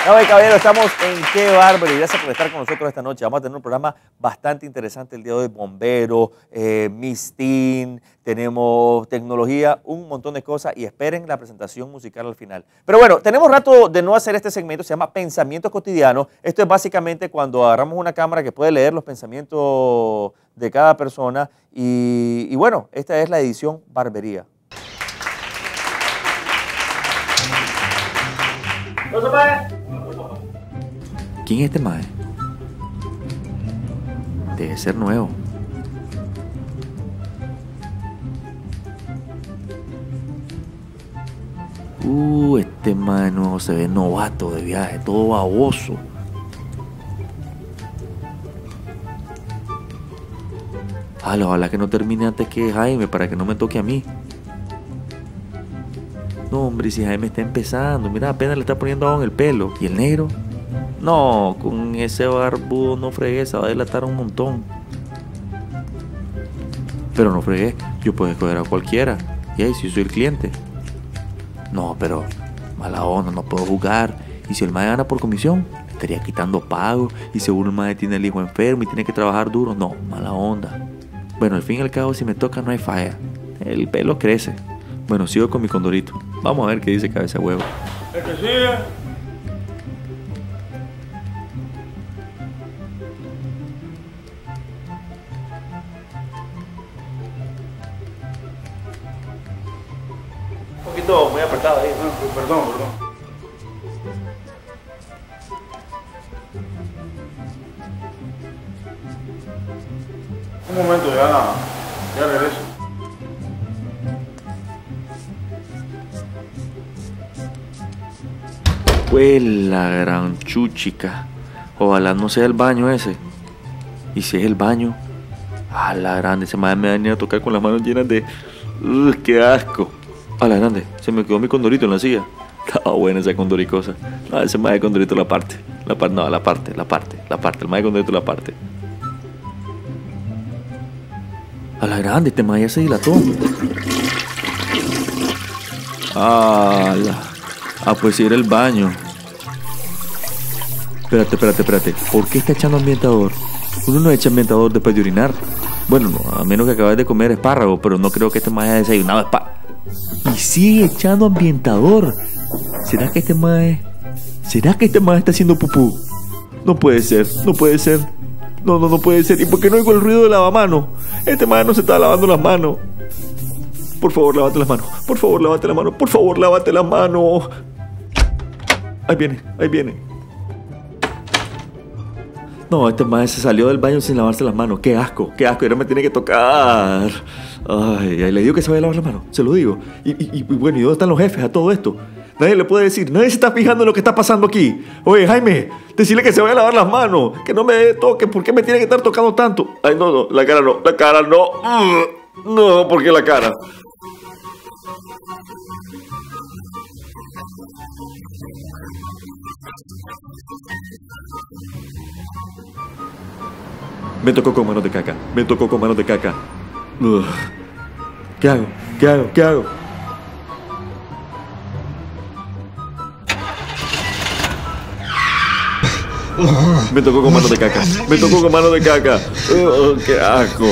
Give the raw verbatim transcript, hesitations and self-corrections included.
Damas y caballeros, estamos en Qué Bárbaro y gracias por estar con nosotros esta noche. Vamos a tener un programa bastante interesante el día de hoy. Bomberos, eh, Miss Teen, tenemos tecnología, un montón de cosas y esperen la presentación musical al final. Pero bueno, tenemos rato de no hacer este segmento, se llama Pensamientos Cotidianos. Esto es básicamente cuando agarramos una cámara que puede leer los pensamientos de cada persona y, y bueno, esta es la edición Barbería. ¿Quién es este mae? Debe ser nuevo. Uh, este mae nuevo se ve novato de viaje, todo baboso. Ojalá, ojalá que no termine antes que Jaime para que no me toque a mí. No, hombre, si Jaime está empezando, mira, apenas le está poniendo agua en el pelo. ¿Y el negro? No, con ese barbudo no fregué, se va a delatar un montón. Pero no fregué, yo puedo escoger a cualquiera. Y ahí, si yo soy el cliente. No, pero mala onda, no puedo jugar. Y si el mae gana por comisión, le estaría quitando pago. Y seguro el mae tiene el hijo enfermo y tiene que trabajar duro. No, mala onda. Bueno, al fin y al cabo, si me toca no hay falla. El pelo crece. Bueno, sigo con mi condorito. Vamos a ver qué dice Cabeza Huevo. ¿El que sigue? Un poquito muy apretado ahí. No, perdón, perdón. Un momento, ya, ya regreso. Pues la gran chuchica. Ojalá no sea el baño ese. Y si es el baño, a la grande, ese madre me va a venir a tocar con las manos llenas de... ¡Ugh, qué asco! A la grande, se me quedó mi condorito en la silla. Estaba buena esa condoricosa. No, ese madre de condorito la parte. La parte, no, la parte, la parte, la parte. El madre de condorito la parte. A la grande, este madre ya se dilató. Ah, la... ah, pues sí era el baño. Espérate, espérate, espérate. ¿Por qué está echando ambientador? Uno no echa ambientador después de orinar. Bueno, no, a menos que acabes de comer espárrago, pero no creo que este mae haya desayunado espárrago. Y sigue echando ambientador. ¿Será que este mae... ¿Será que este mae está haciendo pupú? No puede ser, no puede ser. No, no, no puede ser. ¿Y por qué no oigo el ruido de lavamanos? Este mae no se está lavando las manos. Por favor, lávate las manos. Por favor, lávate las manos. Por favor, lávate las manos. Ahí viene, ahí viene. No, este mae se salió del baño sin lavarse las manos. Qué asco, qué asco. Y ahora me tiene que tocar. Ay, ay, le digo que se vaya a lavar las manos. Se lo digo. Y, y, y bueno, ¿y dónde están los jefes a todo esto? Nadie le puede decir. Nadie se está fijando en lo que está pasando aquí. Oye, Jaime, decirle que se vaya a lavar las manos. Que no me toque. ¿Por qué me tiene que estar tocando tanto? Ay, no, no. La cara no. La cara no. No, ¿por qué la cara? Me tocó con manos de caca. Me tocó con manos de caca. Ugh. ¿Qué hago? ¿Qué hago? ¿Qué hago? Me tocó con manos de caca. Me tocó con manos de caca. Ugh, ¡qué asco!